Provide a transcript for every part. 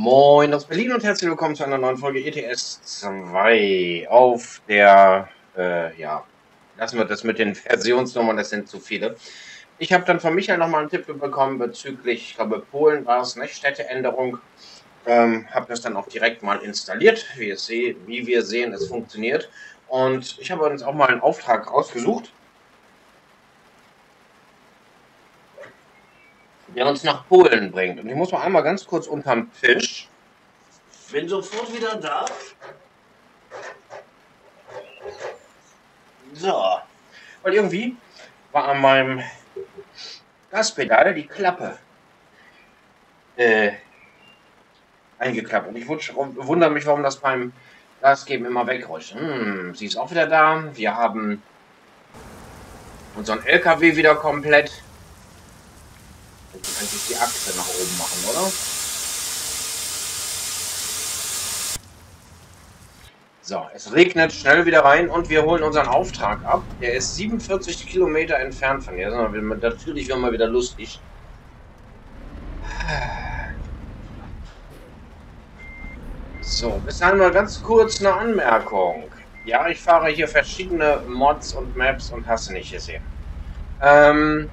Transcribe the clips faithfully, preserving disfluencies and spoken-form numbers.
Moin aus Berlin und herzlich willkommen zu einer neuen Folge E T S zwei auf der, äh, ja, lassen wir das mit den Versionsnummern, das sind zu viele. Ich habe dann von Michael nochmal einen Tipp bekommen bezüglich, ich glaube Polen war es, ne, Städteänderung. Ähm, habe das dann auch direkt mal installiert, wie, es seh, wie wir sehen, es funktioniert. Und ich habe uns auch mal einen Auftrag rausgesucht, der uns nach Polen bringt. Und ich muss mal einmal ganz kurz unterm Tisch. Bin sofort wieder da. So. Weil irgendwie war an meinem Gaspedal die Klappe äh, eingeklappt. Und ich wundere mich, warum das beim Gasgeben immer wegrutscht. Hm, sie ist auch wieder da. Wir haben unseren L K W wieder komplett. Ich kann eigentlich die Achse nach oben machen, oder? So, es regnet schnell wieder rein und wir holen unseren Auftrag ab. Der ist siebenundvierzig Kilometer entfernt von hier. Natürlich wird mal wieder lustig. So, bis dahin mal ganz kurz eine Anmerkung. Ja, ich fahre hier verschiedene Mods und Maps und hast du nicht gesehen. Ähm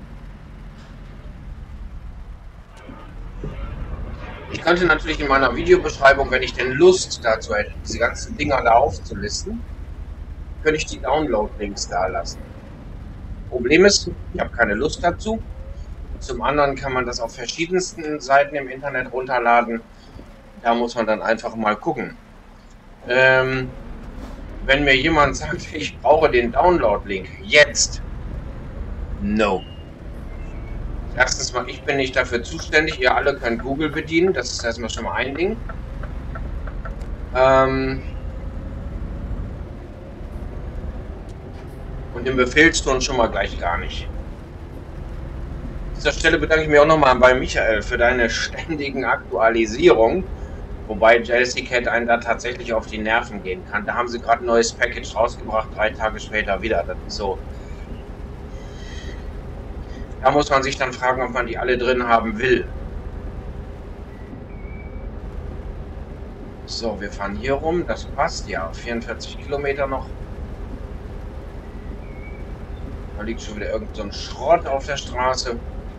ich könnte natürlich in meiner Videobeschreibung, wenn ich denn Lust dazu hätte, diese ganzen Dinger da aufzulisten, könnte ich die Download-Links da lassen. Problem ist, ich habe keine Lust dazu. Zum anderen kann man das auf verschiedensten Seiten im Internet runterladen. Da muss man dann einfach mal gucken. Ähm, wenn mir jemand sagt, ich brauche den Download-Link jetzt, no. Erstens mal, ich bin nicht dafür zuständig. Ihr alle könnt Google bedienen. Das ist erstmal schon mal ein Ding. Ähm und im Befehlston schon mal gleich gar nicht. An dieser Stelle bedanke ich mich auch nochmal bei Michael für deine ständigen Aktualisierungen. Wobei Jellycat einen da tatsächlich auf die Nerven gehen kann. Da haben sie gerade ein neues Package rausgebracht, drei Tage später wieder. Das ist so. Da muss man sich dann fragen, ob man die alle drin haben will. So, wir fahren hier rum. Das passt, ja. vierundvierzig Kilometer noch. Da liegt schon wieder irgend so ein Schrott auf der Straße.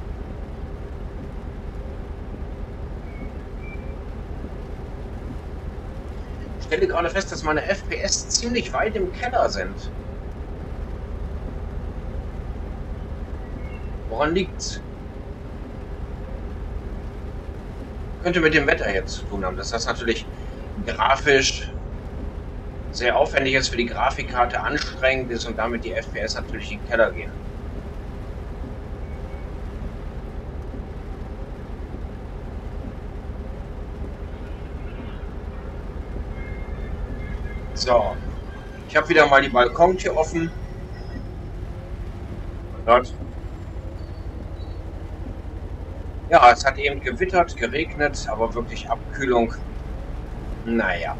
Ich stelle gerade fest, dass meine F P S ziemlich weit im Keller sind. Woran liegt's? Könnte mit dem Wetter jetzt zu tun haben, dass das natürlich grafisch sehr aufwendig ist, für die Grafikkarte anstrengend ist und damit die F P S natürlich in den Keller gehen. So, ich habe wieder mal die Balkontür offen. Dort. Ja, es hat eben gewittert, geregnet, aber wirklich Abkühlung. Naja.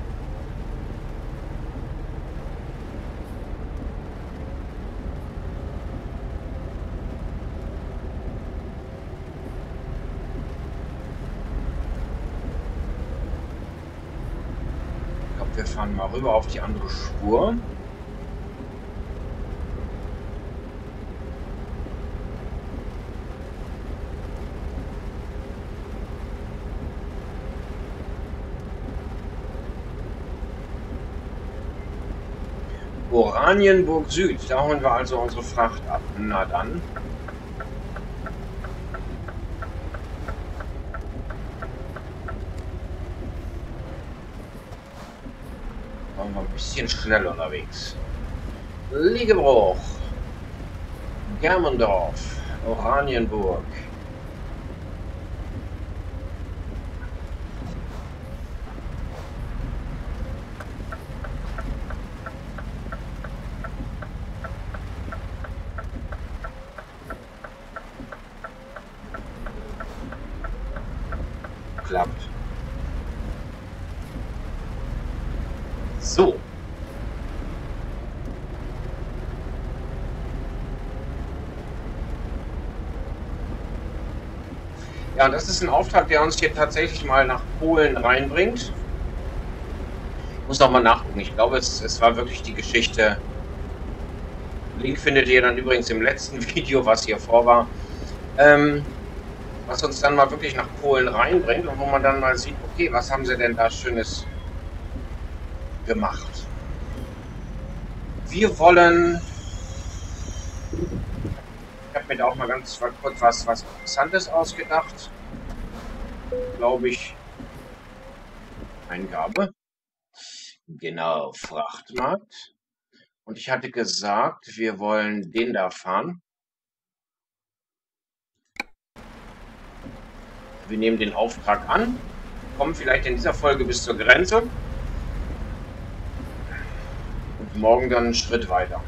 Ich glaube, wir fahren mal rüber auf die andere Spur. Oranienburg Süd, da holen wir also unsere Fracht ab. Na dann. Waren wir ein bisschen schnell unterwegs. Liegebruch, Germendorf, Oranienburg. Klappt. So. Ja, das ist ein Auftrag, der uns hier tatsächlich mal nach Polen reinbringt. Ich muss noch mal nachgucken. Ich glaube, es, es war wirklich die Geschichte. Link findet ihr dann übrigens im letzten Video, was hier vor war. Ähm, was uns dann mal wirklich nach Polen reinbringt und wo man dann mal sieht, okay, was haben sie denn da Schönes gemacht? Wir wollen... Ich habe mir da auch mal ganz kurz was, was Interessantes ausgedacht. Glaube ich. Eingabe. Genau, Frachtmarkt. Und ich hatte gesagt, wir wollen den da fahren. Wir nehmen den Auftrag an, kommen vielleicht in dieser Folge bis zur Grenze und morgen dann einen Schritt weiter.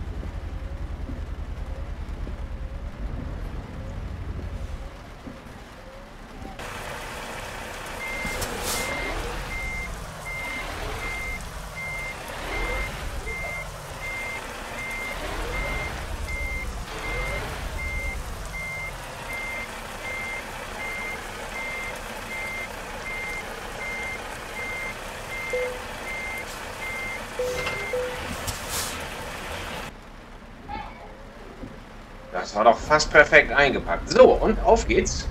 Das war doch fast perfekt eingepackt. So, und auf geht's.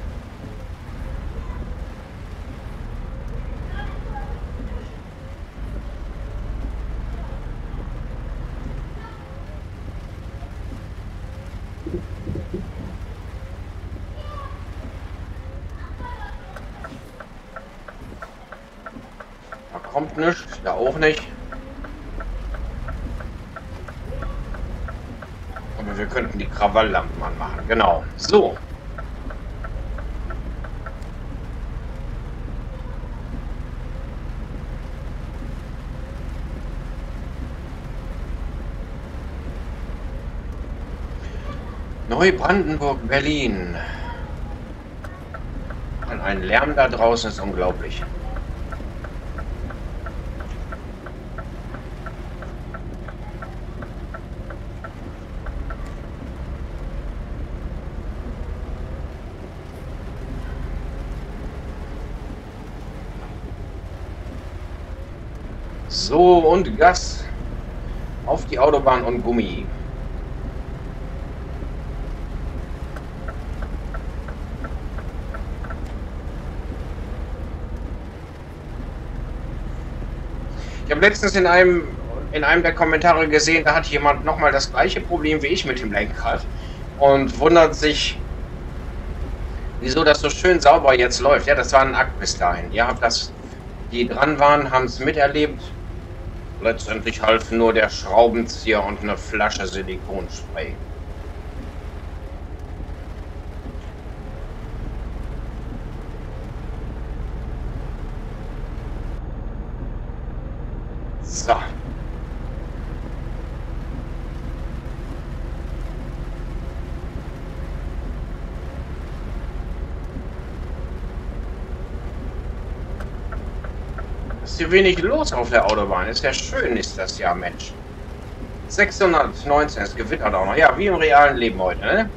Da kommt nichts, da auch nicht. Aber wir könnten die Krawalllampen anmachen. Genau. So. Neubrandenburg, Berlin. Und ein Lärm da draußen ist unglaublich. So, und Gas auf die Autobahn und Gummi. Ich habe letztens in einem, in einem der Kommentare gesehen, da hat jemand nochmal das gleiche Problem wie ich mit dem Lenkrad und wundert sich, wieso das so schön sauber jetzt läuft. Ja, das war ein Akt bis dahin. Ihr habt das, die dran waren, haben es miterlebt. Letztendlich half nur der Schraubenzieher und eine Flasche Silikonspray. So. Ist hier wenig los auf der Autobahn. Ist ja schön, ist das ja, Mensch. sechshundertneunzehn, es gewittert auch noch. Ja, wie im realen Leben heute, ne?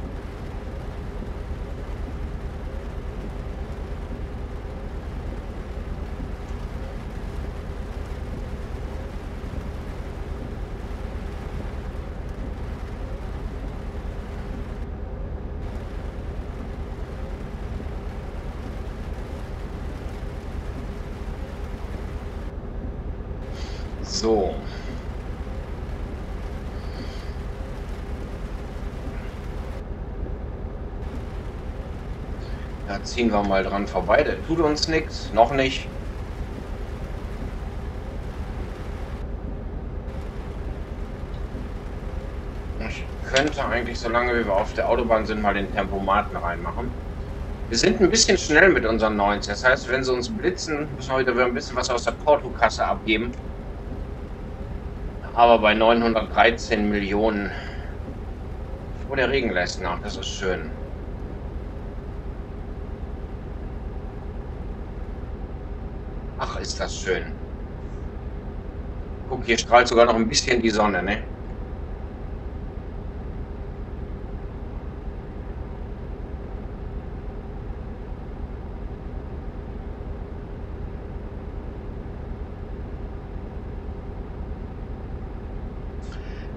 So. Da ziehen wir mal dran vorbei. Der tut uns nichts. Noch nicht. Ich könnte eigentlich, solange wir auf der Autobahn sind, mal den Tempomaten reinmachen. Wir sind ein bisschen schnell mit unseren neunzig. Das heißt, wenn sie uns blitzen, müssen wir wieder ein bisschen was aus der Portokasse abgeben. Aber bei neunhundertdreizehn Millionen. Oh, der Regen lässt nach. Das ist schön. Ach, ist das schön. Guck, hier strahlt sogar noch ein bisschen die Sonne, ne?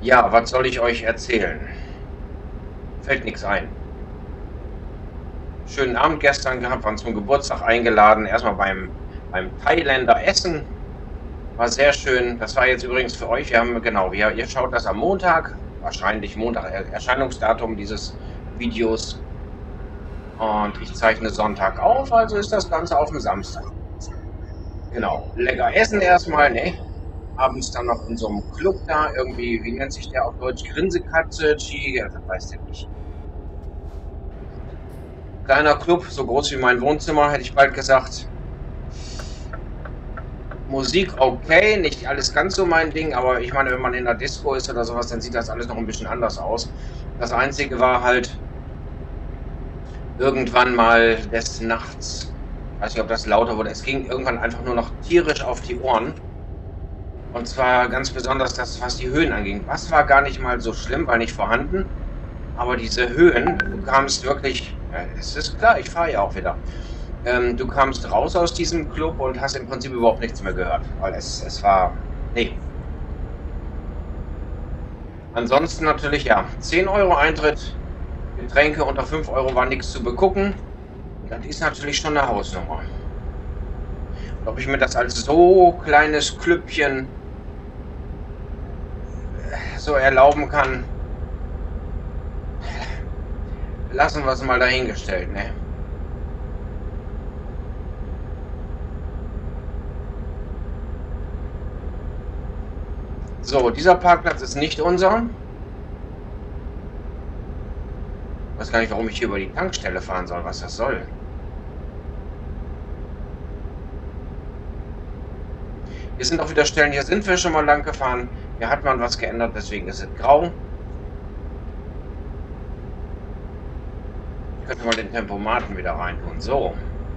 Ja, was soll ich euch erzählen? Fällt nichts ein. Schönen Abend gestern gehabt, waren zum Geburtstag eingeladen. Erstmal beim, beim Thailänder Essen. War sehr schön. Das war jetzt übrigens für euch. Wir haben, genau, wir, ihr schaut das am Montag. Wahrscheinlich Montag, Erscheinungsdatum dieses Videos. Und ich zeichne Sonntag auf, also ist das Ganze auf dem Samstag. Genau. Lecker essen erstmal, ne? Abends dann noch in so einem Club da, irgendwie, wie nennt sich der auf Deutsch? Grinsekatze, Chi, ja, das weiß der nicht. Kleiner Club, so groß wie mein Wohnzimmer, hätte ich bald gesagt. Musik okay, nicht alles ganz so mein Ding, aber ich meine, wenn man in der Disco ist oder sowas, dann sieht das alles noch ein bisschen anders aus. Das Einzige war halt irgendwann mal des Nachts, ich weiß nicht, ob das lauter wurde, es ging irgendwann einfach nur noch tierisch auf die Ohren. Und zwar ganz besonders das, was die Höhen anging. Was war gar nicht mal so schlimm, weil nicht vorhanden. Aber diese Höhen, du kamst wirklich, ja, es ist klar, ich fahre ja auch wieder. Ähm, du kamst raus aus diesem Club und hast im Prinzip überhaupt nichts mehr gehört. Weil es, es war, nee. Ansonsten natürlich, ja, zehn Euro Eintritt, Getränke unter fünf Euro war nichts zu begucken. Das ist natürlich schon eine Hausnummer. Und ob ich mir das als so kleines Klüppchen so erlauben kann, lassen wir es mal dahingestellt, ne? So, dieser Parkplatz ist nicht unser. Ich weiß gar nicht, warum ich hier über die Tankstelle fahren soll, was das soll. Hier sind auch wieder Stellen, hier sind wir schon mal lang gefahren. Hier hat man was geändert, deswegen ist es grau. Ich könnte mal den Tempomaten wieder rein tun. So.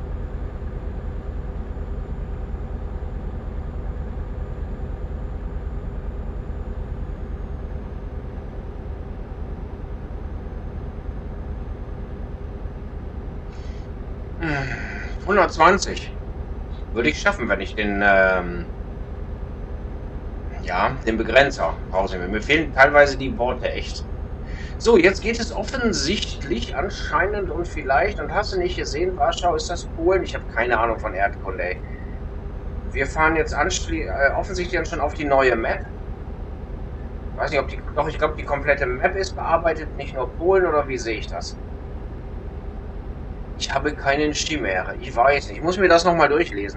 hundertzwanzig würde ich schaffen, wenn ich den ähm, ja, den Begrenzer rausnehme. Mir fehlen teilweise die Worte echt. So, jetzt geht es offensichtlich anscheinend und vielleicht, und hast du nicht gesehen, Warschau, ist das Polen? Ich habe keine Ahnung von Erdkunde, ey. Wir fahren jetzt äh, offensichtlich dann schon auf die neue Map. Ich weiß nicht, ob die, doch, ich glaube, die komplette Map ist bearbeitet, nicht nur Polen, oder wie sehe ich das? Ich habe keinen Schimmer. Ich weiß nicht. Ich muss mir das nochmal durchlesen.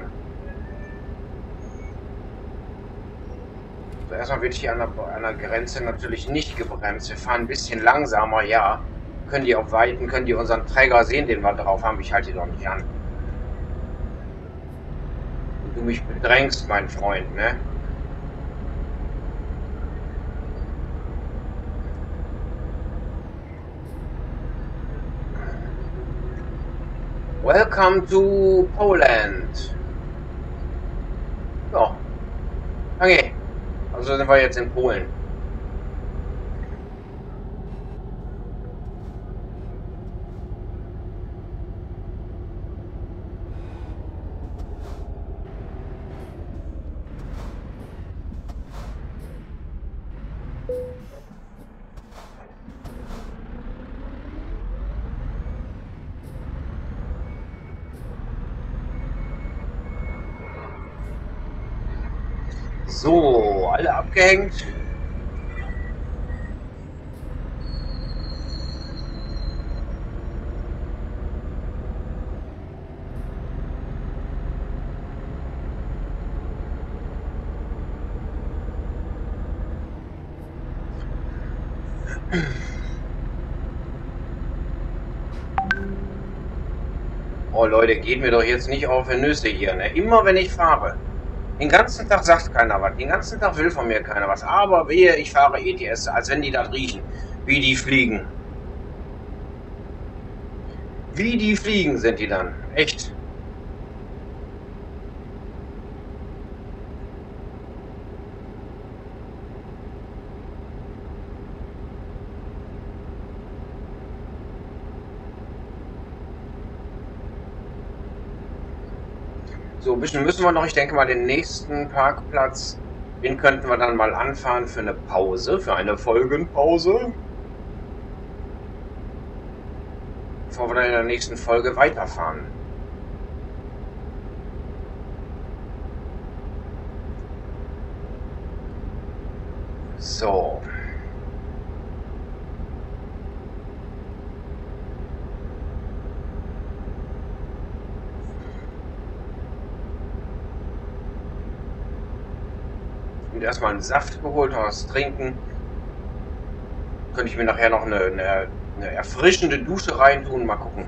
So, erstmal wird hier an der, an der Grenze natürlich nicht gebremst. Wir fahren ein bisschen langsamer, ja. Können die auf Weiten, können die unseren Träger sehen, den wir drauf haben. Ich halte die doch nicht an. Und du mich bedrängst, mein Freund, ne? Welcome to Poland. So. Okay. Also sind wir jetzt in Polen. So, alle abgehängt. Oh Leute, geht mir doch jetzt nicht auf die Nüsse hier, ne? Immer wenn ich fahre. Den ganzen Tag sagt keiner was. Den ganzen Tag will von mir keiner was. Aber wehe, ich fahre E T S, als wenn die das riechen. Wie die fliegen. Wie die fliegen sind die dann. Echt. So, ein bisschen müssen wir noch. Ich denke mal, den nächsten Parkplatz Den könnten wir dann mal anfahren für eine Pause, für eine Folgenpause. Bevor wir dann in der nächsten Folge weiterfahren. So. Und erstmal einen Saft geholt, noch was trinken. Könnte ich mir nachher noch eine, eine, eine erfrischende Dusche reintun, mal gucken.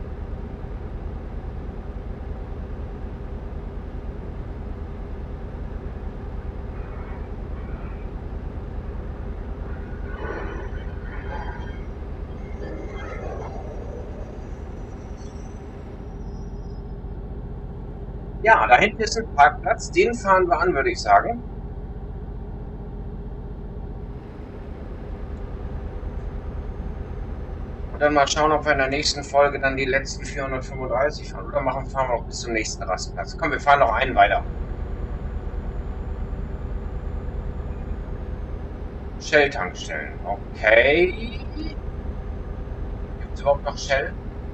Ja, da hinten ist ein Parkplatz, den fahren wir an, würde ich sagen. Und dann mal schauen, ob wir in der nächsten Folge dann die letzten vierhundertfünfunddreißig fahren. Oder machen, fahren wir noch bis zum nächsten Rastplatz. Komm, wir fahren noch einen weiter. Shell-Tankstellen. Okay. Gibt es überhaupt noch Shell?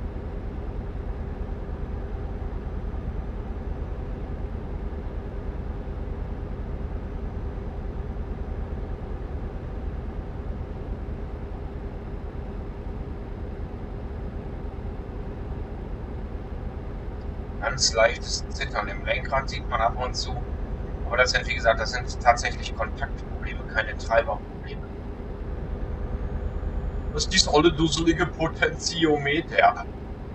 Ganz leichtes Zittern im Lenkrad sieht man ab und zu. Aber das sind, wie gesagt, das sind tatsächlich Kontaktprobleme, keine Treiberprobleme. Was ist dieses olle dusselige Potentiometer? Habe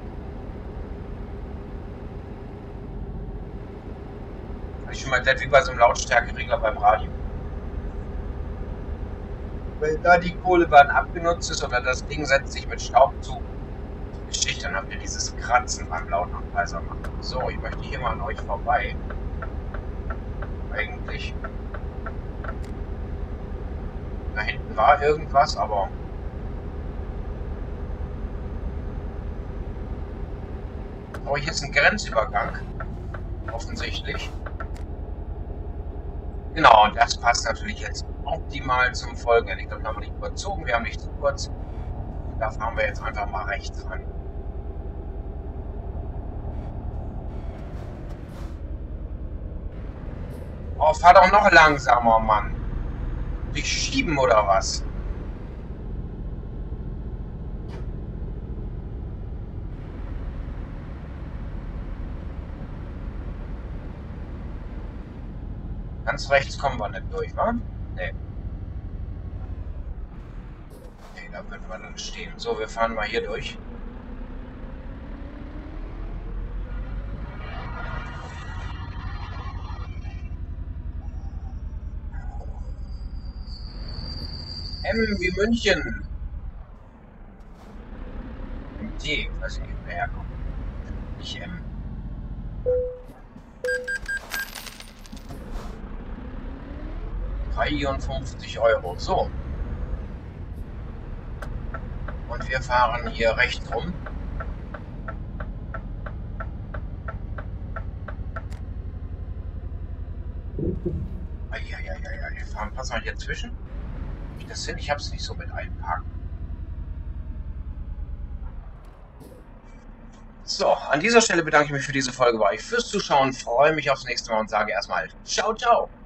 ich schon mal erklärt, wie bei so einem Lautstärkeregler beim Radio. Wenn da die Kohlebahn abgenutzt ist oder das Ding setzt sich mit Staub zu, Geschichte, dann habt ihr dieses Kratzen beim lauten und leiser machen. So, ich möchte hier mal an euch vorbei. Eigentlich. Da hinten war irgendwas, aber... Oh, hier ist ein Grenzübergang. Offensichtlich. Genau, und das passt natürlich jetzt optimal zum Folgen. Ich glaube, wir haben nicht überzogen, wir haben nicht zu kurz. Da fahren wir jetzt einfach mal rechts ran. Oh, fahr doch noch langsamer, Mann. Dich schieben oder was? Ganz rechts kommen wir nicht durch, wa? Nee. Nee, da würden wir dann stehen. So, wir fahren mal hier durch. M wie München. M T, weiß ich nicht, wer herkommt. Nicht M. dreiundfünfzig Euro. So. Und wir fahren hier rechts rum. Eieieiei, wir fahren, pass mal hier zwischen. Wie das hin? Ich hab's nicht so mit einparken. So, an dieser Stelle bedanke ich mich für diese Folge bei euch fürs Zuschauen, freue mich aufs nächste Mal und sage erstmal ciao, ciao.